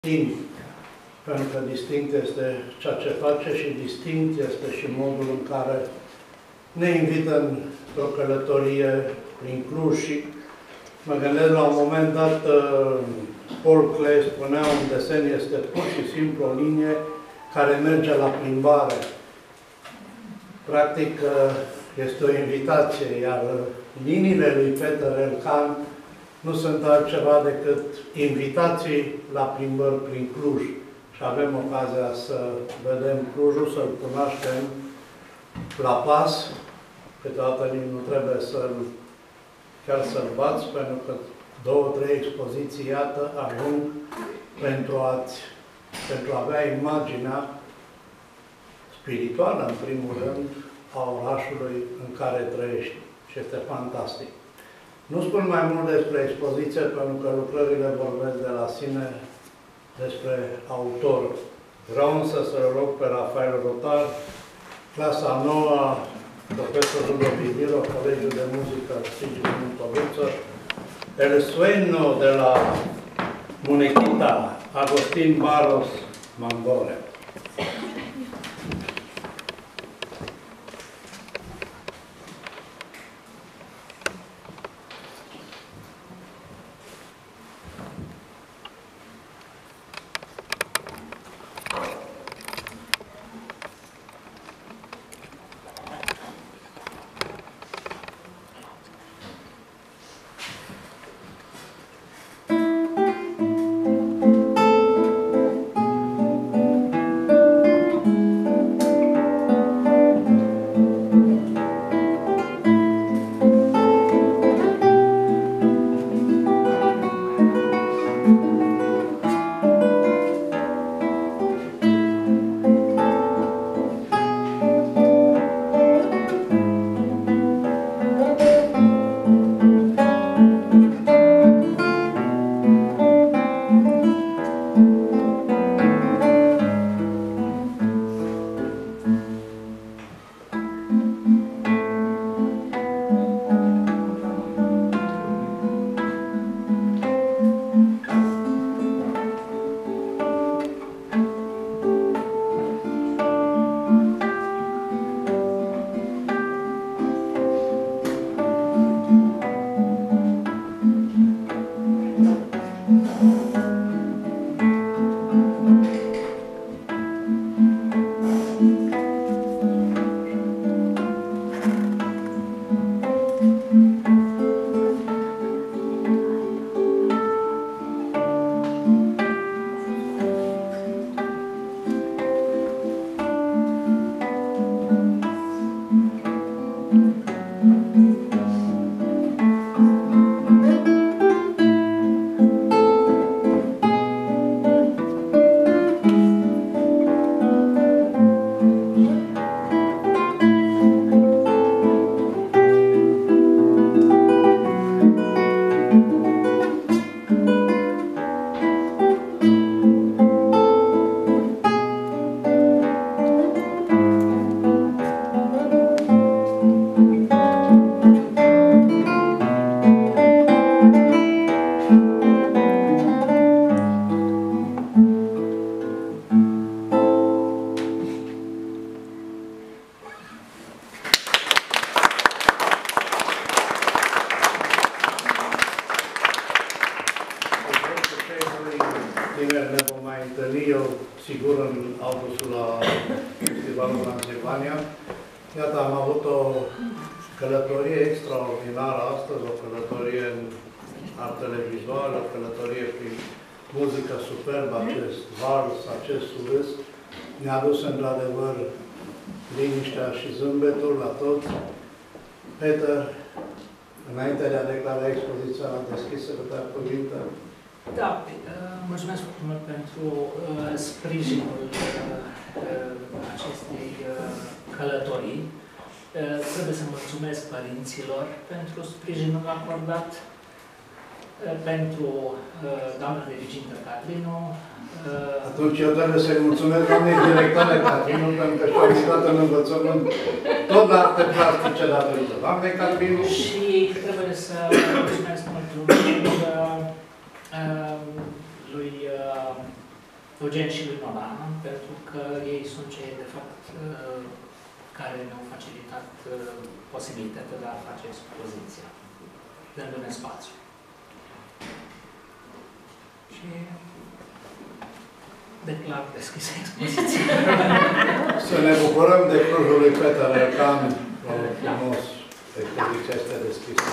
distinct, pentru că distinct este ceea ce face și distinct este și modul în care ne invită într-o călătorie prin Cluj. Și mă gândesc la un moment dat, Paul Klee spunea, un desen este pur și simplu o linie care merge la plimbare. Practic, este o invitație, iar liniile lui Peter Elkan nu sunt altceva decât invitații la plimbări prin Cluj. Și avem ocazia să vedem Clujul, să-l cunoaștem la pas. Câteodată nici nu trebuie chiar să-l bați, pentru că 2-3 expoziții, iată, ajung pentru a avea imaginea spirituală, în primul rând, a orașului în care trăiești. Și este fantastic. Nu spun mai mult despre expoziție, pentru că lucrările vorbesc de la sine despre autor. Vreau însă să-l rog pe Rafael Rotar, clasa 9, profesorul Ovidilo, Colegiul de Muzică Sigil Muntoviță, El Sueño de la Munequita, Agustín Barros Mangore. Ne vom mai întâlni, eu sigur, în autobusul la Festivalul Transilvania. Iată, am avut o călătorie extraordinară astăzi, o călătorie în artele vizuale, o călătorie prin muzică superbă, acest vals, acest surâs. Ne-a adus într-adevăr liniștea și zâmbetul la toți. Peter, înainte de a declara expoziția deschisă, câteva cuvinte. Da, mulțumesc foarte mult pentru sprijinul acestei călătorii. Trebuie să mulțumesc părinților pentru sprijinul acordat, pentru doamna dirigintă Catrinu. Atunci eu trebuie să-i mulțumesc doamnei directoare Catrinu, pentru că și-a intrat în învățământ tot la arte plastice datorită doamnei Catrinu. Și trebuie să mulțumesc mult lui Eugen și lui Nolan, pentru că ei sunt cei, de fapt, care ne-au facilitat posibilitatea de a face expoziția, dându-ne spațiu. Și declar deschisă expoziția. Să ne bucurăm de Clujul lui Peter Ercan, frumos, expoziția este deschisă.